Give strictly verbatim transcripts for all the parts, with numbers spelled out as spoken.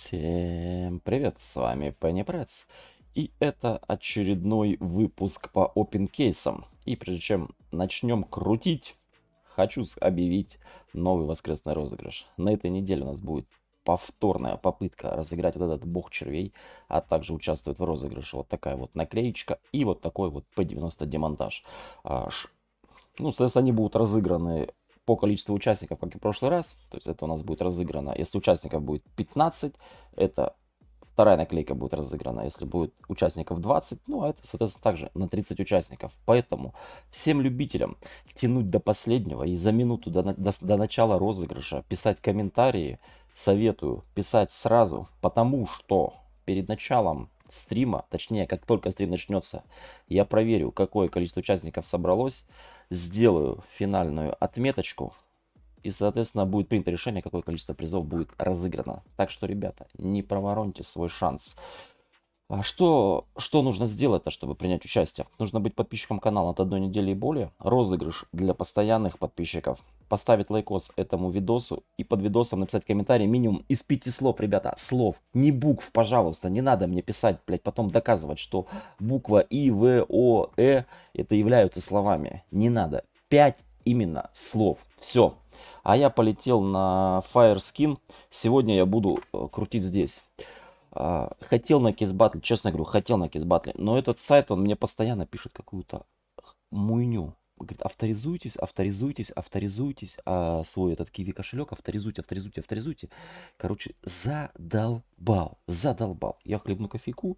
Всем привет, с вами Pennypress. И это очередной выпуск по опенкейсам. И прежде чем начнем крутить, хочу объявить новый воскресный розыгрыш. На этой неделе у нас будет повторная попытка разыграть вот этот бог червей, а также участвует в розыгрыше вот такая вот наклеечка и вот такой вот пэ девяносто демонтаж. А, ш- Ну, соответственно, они будут разыграны по количеству участников, как и в прошлый раз. То есть это у нас будет разыграно, если участников будет пятнадцать, это вторая наклейка будет разыграна. Если будет участников двадцать, ну, а это, соответственно, также на тридцать участников. Поэтому всем любителям тянуть до последнего и за минуту до, на- до, с- до начала розыгрыша писать комментарии советую писать сразу, потому что перед началом стрима, точнее, как только стрим начнется, я проверю, какое количество участников собралось, сделаю финальную отметочку, и, соответственно, будет принято решение, какое количество призов будет разыграно. Так что, ребята, не провороньте свой шанс. А что, что нужно сделать-то, чтобы принять участие? Нужно быть подписчиком канала от одной недели и более. Розыгрыш для постоянных подписчиков. Поставить лайкос этому видосу и под видосом написать комментарий минимум из пяти слов, ребята. Слов, не букв, пожалуйста. Не надо мне писать, блядь, потом доказывать, что буква И, В, О, Э это являются словами. Не надо. Пять именно слов. Все. А я полетел на Fireskin. Сегодня я буду э, крутить здесь. А, хотел на Кизбатле, честно говорю, хотел на Кизбатле, но этот сайт, он мне постоянно пишет какую-то муйню. Говорит, авторизуйтесь, авторизуйтесь, авторизуйтесь, а свой этот киви кошелек авторизуйте, авторизуйте, авторизуйте. Короче, задолбал, задолбал. Я хлебну кофейку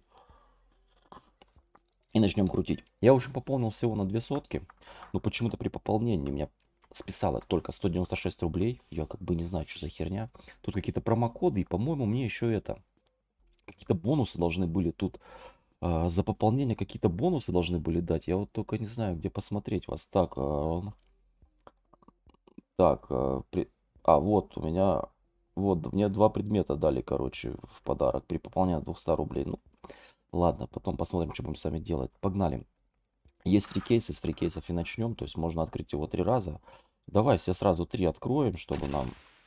и начнем крутить. Я, в общем, пополнил всего на две сотки, но почему-то при пополнении меня списало только сто девяносто шесть рублей. Я как бы не знаю, что за херня. Тут какие-то промокоды, и, по-моему, мне еще это, какие-то бонусы должны были тут. А, за пополнение какие-то бонусы должны были дать. Я вот только не знаю, где посмотреть вас. Так, а, так, а, при- а, вот у меня, вот мне два предмета дали, короче, в подарок при пополнении двухсот рублей. Ну, ладно, потом посмотрим, что будем сами делать. Погнали. Есть фрикейсы, с фрикейсов и начнем. То есть можно открыть его три раза. Давай все сразу три откроем, чтобы нам...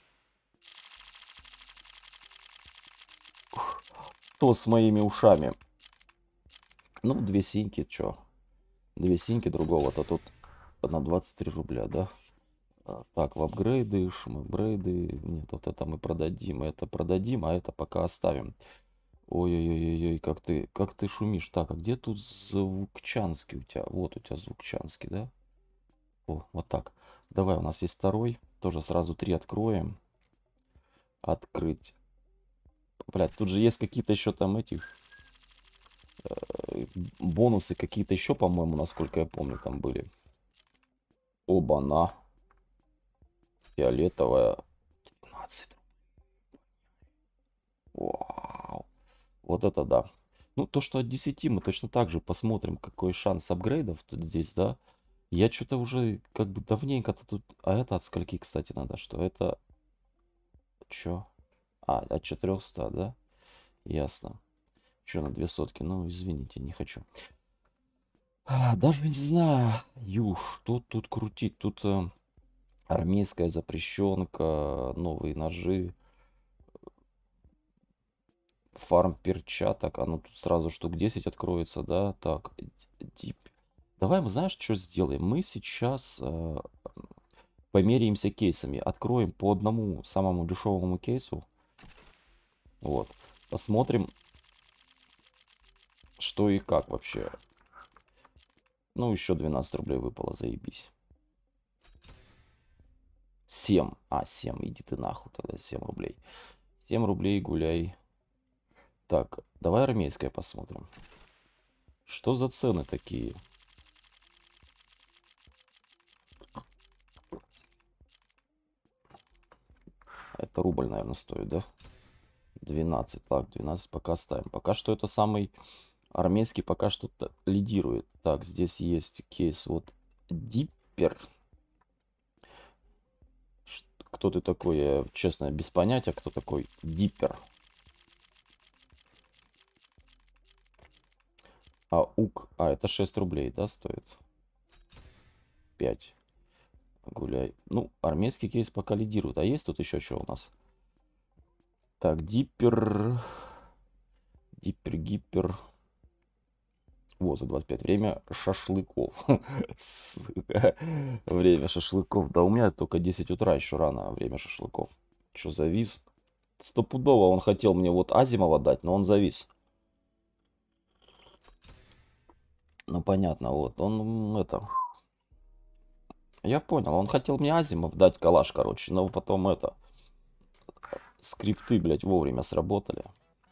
То с моими ушами. Ну, две синьки, чё? Две синьки другого-то тут на двадцать три рубля, да? А, Так, в апгрейды, шум-апгрейды. Нет, вот это мы продадим, это продадим, а это пока оставим. Ой-ой-ой-ой, как ты, как ты шумишь. Так, а где тут звукчанский у тебя? Вот у тебя звукчанский, да? О, вот так. Давай, у нас есть второй. Тоже сразу три откроем. Открыть. Блядь, тут же есть какие-то еще там эти э, бонусы, какие-то еще, по-моему, насколько я помню, там были. Оба-на. Фиолетовая. двенадцать. Вау. Вот это да. Ну, то, что от десяти мы точно так же посмотрим, какой шанс апгрейдов тут здесь, да. Я что-то уже как бы давненько-то тут... А это от скольки, кстати, надо? Что это... Чё? А, от четырёхсот, да? Ясно. Чё, на две сотки? Ну, извините, не хочу. А, даже не знаю, ю, что тут крутить. Тут э, армейская запрещенка, новые ножи, фарм перчаток. А ну тут сразу штук десять откроется, да? Так, дип. Давай мы, знаешь, что сделаем? Мы сейчас э, померяемся кейсами. Откроем по одному самому дешевому кейсу. Вот. Посмотрим, что и как вообще. Ну, еще двенадцать рублей выпало, заебись. семь. А, семь. Иди ты нахуй тогда, семь рублей. семь рублей гуляй. Так, давай армейское посмотрим. Что за цены такие? Это рубль, наверное, стоит, да? двенадцать. Так, двенадцать пока ставим. Пока что это самый армейский, пока что лидирует. Так, здесь есть кейс вот Диппер. Ш- Кто ты такой? Я, честно, без понятия, кто такой Диппер. А УК... А, это шесть рублей, да, стоит? пять. Гуляй. Ну, армейский кейс пока лидирует. А есть тут еще что у нас? Так, диппер. Диппер, гиппер. Вот, за двадцать пять. Время шашлыков. Время шашлыков. Да у меня только десять утра, еще рано. Время шашлыков. Че, завис? Стопудово он хотел мне вот Азимова дать, но он завис. Ну, понятно, вот. Он, это... Я понял, он хотел мне Азимов дать калаш, короче. Но потом это... Скрипты, блядь, вовремя сработали.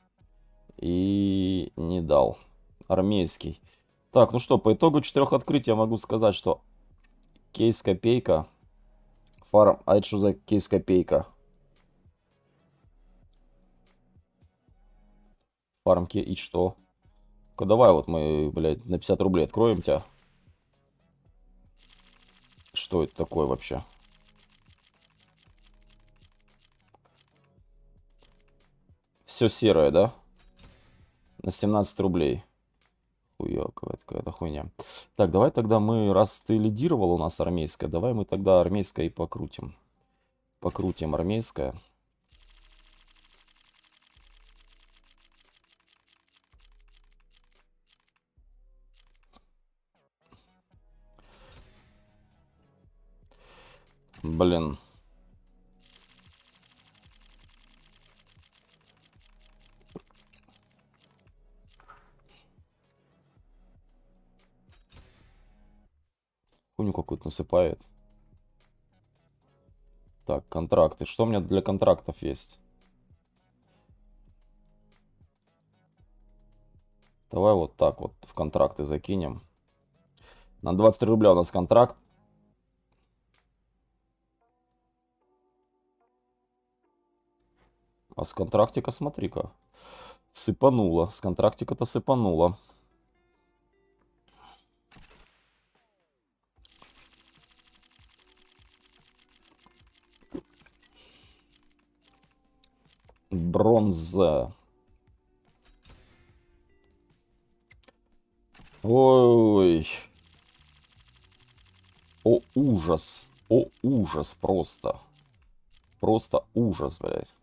И не дал. Армейский. Так, ну что, по итогу четырех открытий я могу сказать, что кейс копейка. Фарм. А это что за кейс копейка? Фармки и что? Ну-ка, давай вот мы, блядь, на пятьдесят рублей откроем тебя. Что это такое вообще? Все серое, да? На семнадцать рублей. Хуя, какая-то хуйня. Так, давай тогда мы, раз ты лидировал у нас армейская, давай мы тогда армейское и покрутим. Покрутим армейское. Блин. Хуйню какую-то насыпает. Так, контракты. Что у меня для контрактов есть? Давай вот так вот в контракты закинем. На двадцать три рубля у нас контракт. А с контрактика, смотри-ка. Сыпануло. С контрактика-то сыпануло. Бронза. Ой. О, ужас. О, ужас просто. Просто ужас, блядь.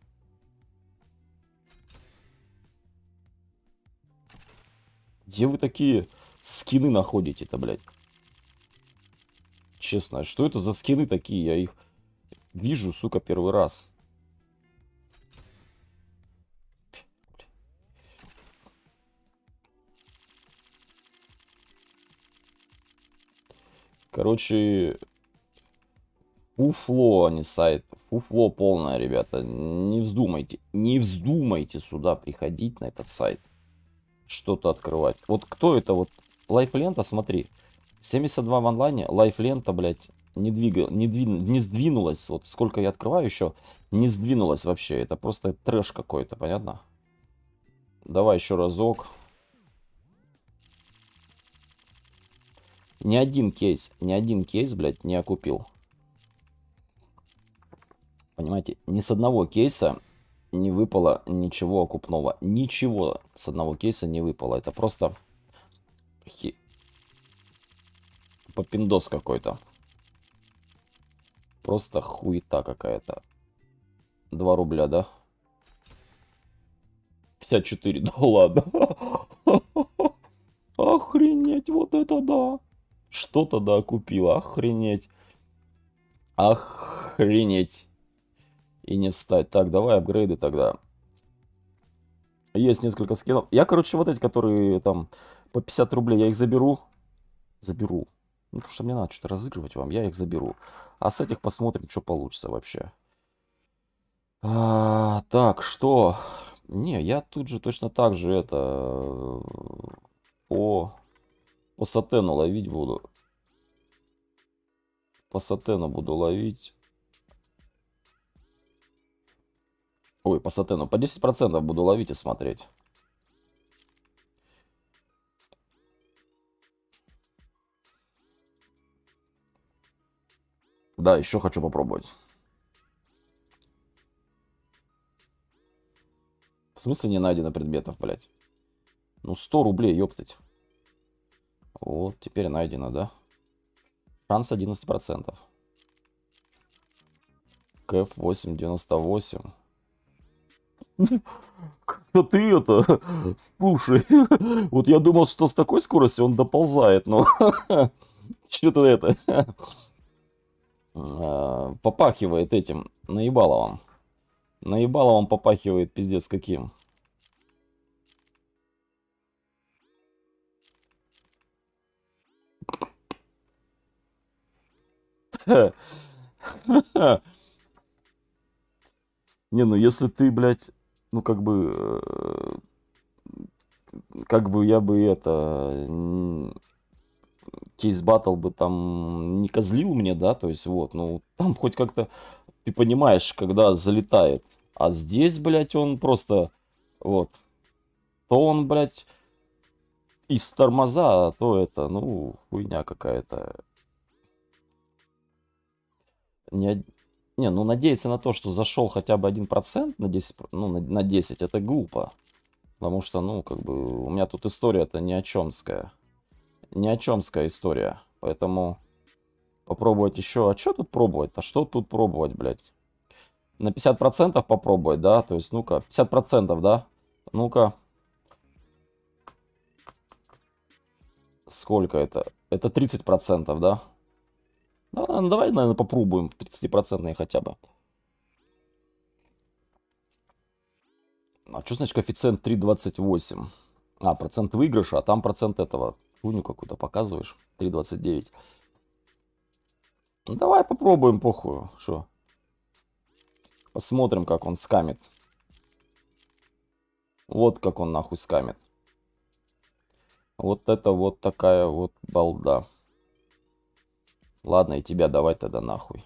Где вы такие скины находите-то, блядь? Честно, что это за скины такие? Я их вижу, сука, первый раз. Короче, фуфло, а не сайт. Фуфло полное, ребята. Не вздумайте. Не вздумайте сюда приходить на этот сайт. Что-то открывать. Вот кто это вот? Лайфлента, смотри. семьдесят два в онлайне. Лайфлента, блядь, не, двигал, не, двин, не сдвинулась. Вот сколько я открываю еще, не сдвинулась вообще. Это просто трэш какой-то, понятно? Давай еще разок. Ни один кейс, ни один кейс, блядь, не окупил. Понимаете, ни с одного кейса не выпало ничего окупного. Ничего с одного кейса не выпало. Это просто хи... попиндос какой-то. Просто хуета какая-то. два рубля, да? пятьдесят четыре, да ладно. Охренеть, вот это да. Что-то да купила, охренеть. Охренеть. И не встать. Так, давай апгрейды тогда. Есть несколько скинов. Я, короче, вот эти, которые там по пятьдесят рублей, я их заберу. Заберу. Ну, потому что мне надо что-то разыгрывать вам, я их заберу. А с этих посмотрим, что получится вообще. А, так, что? Не, я тут же точно так же это... По, по сатену ловить буду. По сатену буду ловить. Ой, по сатену. По десять процентов буду ловить и смотреть. Да, еще хочу попробовать. В смысле не найдено предметов, блядь? Ну, сто рублей, ёптать. Вот, теперь найдено, да? Шанс одиннадцать процентов. КФ восемь девяносто восемь. Как-то ты это... Слушай, вот я думал, что с такой скоростью он доползает, но... Что-то это... а, Попахивает этим наебаловым. Наебаловым попахивает пиздец каким. Не, ну если ты, блядь, ну как бы, э, как бы я бы это, кейс батл бы там не козлил мне, да, то есть вот, ну там хоть как-то ты понимаешь, когда залетает. А здесь, блядь, он просто, вот, то он, блядь, и с тормоза, а то это, ну, хуйня какая-то. Не, не, ну надеяться на то, что зашел хотя бы один процент на десять, ну, на, на десять, это глупо. Потому что, ну, как бы, у меня тут история-то ни о чемская. Ни о чемская история. Поэтому попробовать еще. А что тут пробовать? А что тут пробовать, блядь? На пятьдесят процентов попробовать, да? То есть, ну-ка, пятьдесят процентов, да? Ну-ка. Сколько это? Это тридцать процентов, да? Ну, ну, давай, наверное, попробуем тридцать процентов хотя бы. А что значит коэффициент три двадцать восемь? А, процент выигрыша, а там процент этого. Хуйню какую-то показываешь. три двадцать девять. Ну, давай попробуем, похуй. Что? Посмотрим, как он скамит. Вот как он нахуй скамит. Вот это вот такая вот балда. Ладно, и тебя давай тогда нахуй.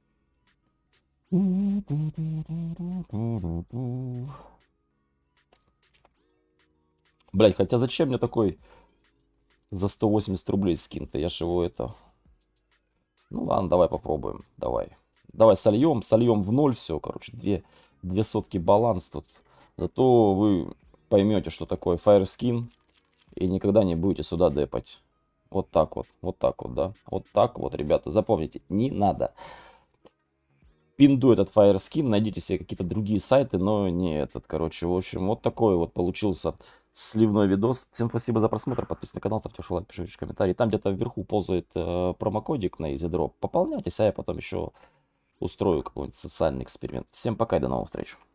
Блять, хотя зачем мне такой за сто восемьдесят рублей скин-то? Я ж его это... Ну ладно, давай попробуем. Давай. Давай сольем, сольем в ноль все, короче. Две, две сотки баланс тут. Зато вы поймете, что такое Fire Skin. И никогда не будете сюда депать. Вот так вот, вот так вот, да. Вот так вот, ребята, запомните, не надо. Пинду этот Fire Skin, найдите себе какие-то другие сайты, но не этот, короче. В общем, вот такой вот получился сливной видос. Всем спасибо за просмотр, подписывайтесь на канал, ставьте лайк, пишите комментарии. Там где-то вверху ползает э, промокодик на EasyDrop. Пополняйтесь, а я потом еще устрою какой-нибудь социальный эксперимент. Всем пока и до новых встреч.